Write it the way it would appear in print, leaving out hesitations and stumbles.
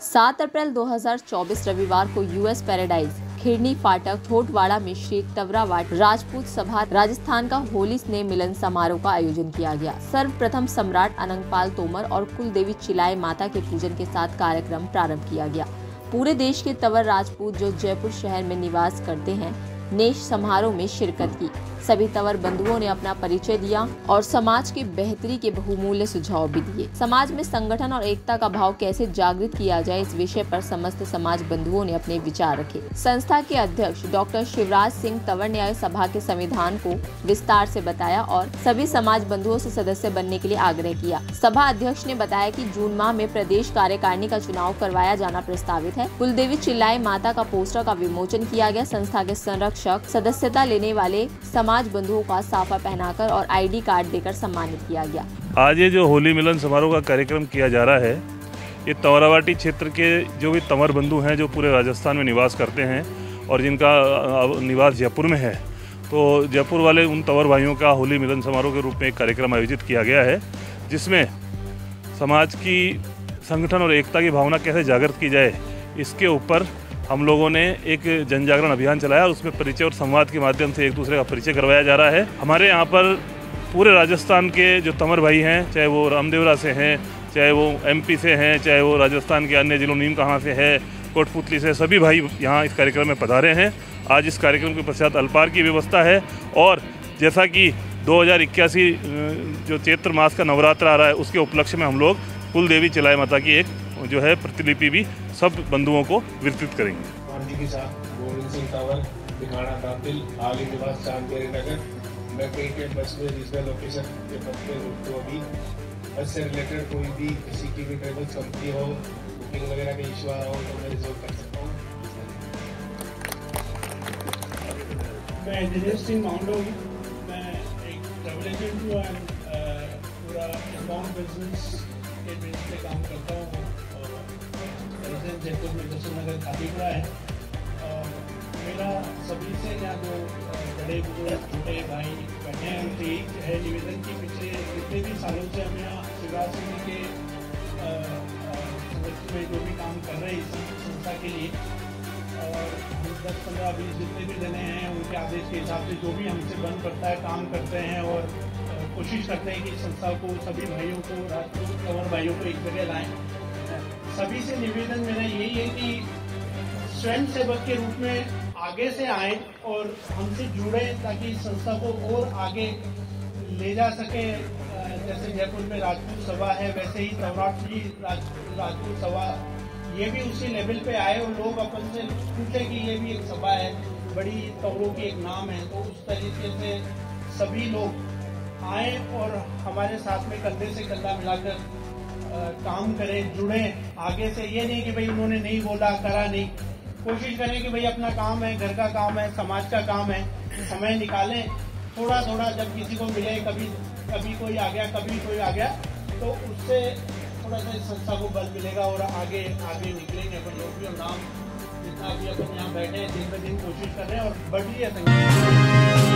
7 अप्रैल 2024 रविवार को US paradise खिरनी फाटक ठोटवाड़ा में श्री तवरावाट राजपूत सभा राजस्थान का होली स्नेह मिलन समारोह का आयोजन किया गया। सर्वप्रथम सम्राट अनंगपाल तोमर और कुलदेवी चिलाई माता के पूजन के साथ कार्यक्रम प्रारंभ किया गया। पूरे देश के तंवर राजपूत जो जयपुर शहर में निवास करते हैं ने समारोह में शिरकत की। सभी तंवर बंधुओं ने अपना परिचय दिया और समाज की बेहतरी के बहुमूल्य सुझाव भी दिए। समाज में संगठन और एकता का भाव कैसे जागृत किया जाए, इस विषय पर समस्त समाज बंधुओं ने अपने विचार रखे। संस्था के अध्यक्ष डॉक्टर शिवराज सिंह तंवर ने सभा के संविधान को विस्तार से बताया और सभी समाज बंधुओं से सदस्य बनने के लिए आग्रह किया। सभा अध्यक्ष ने बताया कि जून माह में प्रदेश कार्यकारिणी का चुनाव करवाया जाना प्रस्तावित है। कुलदेवी चिलाई माता का पोस्टर का विमोचन किया गया। संस्था के संरक्षक सदस्यता लेने वाले समाज बंधुओं का साफा पहनाकर और आईडी कार्ड देकर सम्मानित किया गया। आज ये जो होली मिलन समारोह का कार्यक्रम किया जा रहा है, ये तवरावाटी क्षेत्र के जो भी तंवर बंधु हैं जो पूरे राजस्थान में निवास करते हैं और जिनका निवास जयपुर में है, तो जयपुर वाले उन तंवर भाइयों का होली मिलन समारोह के रूप में एक कार्यक्रम आयोजित किया गया है, जिसमें समाज की संगठन और एकता की भावना कैसे जागृत की जाए, इसके ऊपर हम लोगों ने एक जन जागरण अभियान चलाया और उसमें परिचय और संवाद के माध्यम से एक दूसरे का परिचय करवाया जा रहा है। हमारे यहाँ पर पूरे राजस्थान के जो तंवर भाई हैं, चाहे वो रामदेवरा से हैं, चाहे वो एमपी से हैं, चाहे वो राजस्थान के अन्य जिलों नीम कहाँ से है, कोटपुतली से, सभी भाई यहाँ इस कार्यक्रम में पधारे हैं। आज इस कार्यक्रम के पश्चात अल्पार की व्यवस्था है और जैसा कि 2081 जो चैत्र मास का नवरात्र आ रहा है, उसके उपलक्ष्य में हम लोग कुलदेवी चिलाई माता की एक जो है प्रतिलिपि भी सब बंधुओं को वितरित करेंगे। के साथ गोविंद सिंह तंवर, दिखाना दातिल, आली निवास चांदगेरी नगर। मैं कहीं बस में रीजनल लोकेशन के पद पे तो अभी बस से रिलेटेड कोई भी किसी की भी ट्रेवल्स कंपनी हो, बुकिंग वगैरह का इशू आ रहा हो तो मैं रिजॉल्व कर सकता हूँ। मैं इंजीनियर सिंह माउंडो हूँ। मैं एक ट्रैवल एजेंट हूँ और पूरा इनबाउंड बिजनेस के बेस पे काम करता हूँ। जयपुर में दर्शन नगर खातीपुरा है और मेरा सभी से यहाँ जो बड़े बुजुर्ग छोटे भाई बैठे हैं उनसे एक है निवेदन की पिछले जितने भी सालों से हम यहाँ शिवराज सिंह के संगठन में जो भी काम कर रहे हैं इसी संस्था के लिए, और 10, 15, 20 जितने भी जने हैं उनके आदेश के हिसाब से जो भी हमसे बन पड़ता है काम करते हैं और कोशिश करते हैं कि संस्था को सभी भाइयों को राजपूत तंवर भाइयों को एक जगह लाएं। सभी से निवेदन मेरा यही है कि स्वयं सेवक के रूप में आगे से आए और हमसे जुड़े ताकि संस्था को और आगे ले जा सके। जैसे जयपुर में राजपूत सभा है, वैसे ही तवराटी राजपूत सभा ये भी उसी लेवल पे आए और लोग अपन से पूछे कि ये भी एक सभा है, बड़ी तवरों की एक नाम है, तो उस तरीके से सभी लोग आए और हमारे साथ में कंधे से कंधा मिलाकर काम करें, जुड़े आगे से। ये नहीं कि भाई उन्होंने नहीं बोला करा नहीं, कोशिश करें कि भाई अपना काम है, घर का काम है, समाज का काम है, समय निकालें थोड़ा थोड़ा। जब किसी को मिले, कभी कोई आ गया, कभी कोई आ गया, तो उससे थोड़ा सा संस्था को बल मिलेगा और आगे निकलेंगे अपन लोग भी। और नाम जितना भी अपन यहाँ बैठे हैं दिन ब दिन कोशिश कर रहे हैं और बढ़ रही है संख्या।